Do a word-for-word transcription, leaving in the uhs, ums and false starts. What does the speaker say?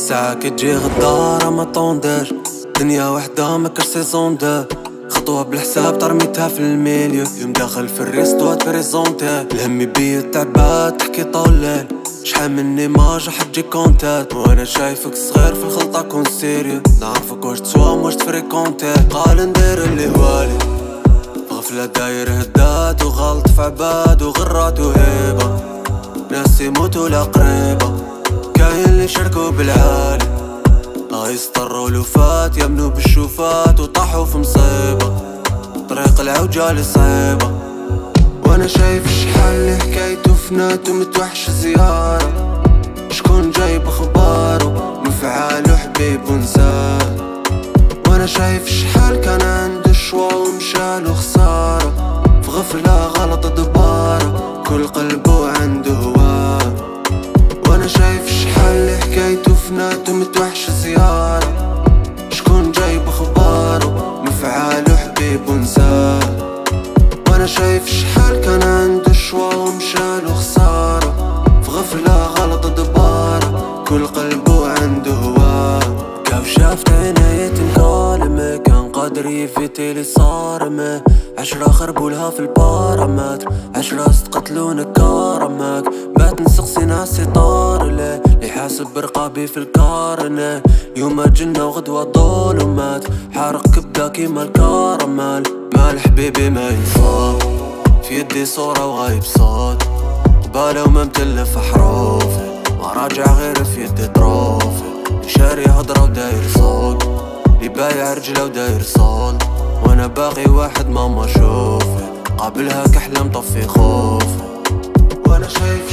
ساعة كتجي غدارة ما طونداش، دنيا وحدة ما كاش سيزون دو، خطوة بالحساب ترميتها في الميليو، يوم داخل في الريستو تبريزونتيه، الهم يبيت تعبات تحكي طول، شحال من ايماج حتجي كونتات، وانا شايفك صغير في الخلطة كون سيريو، نعرفك واش تسوى واش تفريكونتي، قال ندير اللي والي غفلة داير هدات وغلط في عباد وغرات وهيبة، ناس يموتوا لقريبة، كاين اللي شاركوا بالعالي، اه يسطروا الوفات يمنوا بالشوفات وطاحوا في مصيبة، طريق العوجة اللي صعيبة، وانا شايف شحال اللي حكايته فنات ومتوحش زيارة، شكون جايب اخباره مفعال وحبيب ونزال، وانا شايف شحال كان عنده شوا ومشالو خسارة، في غفلة غلط دبارة كل قلبه عنده هواه، وانا شايف شحال اللي حكايته فنات ومتوحش زيارة، شكون جايب اخباره مفعال وحبيب ونزال، وانا شايف شحال كان عنده شوا ومشالو خسارة، في غفلة غلط دبارة كل قلبه عنده هواه، كاف شافت عيني تنكالمه كان قادر يفيتي لي صارمه، عشرة خربولها في البارامتر، عشرة استقتلون كرمك، بات نسقسي ناسي طار له، اللي حاسب برقابي في الكارنه، يوم جنة وغدوة ظلمات، حارق كبدا كيما الكراميل، مال حبيبي ما ينصاب، في يدي صورة وغايب صوت، قبالة وما متلف حروفي، ما راجع غير في يدي طروفي، شاري هضرة وداير صوت، اللي بايع رجله وداير صول، وانا باقي واحد ماما شوفي، قابلها كحلة مطفي خوفي، وانا شايف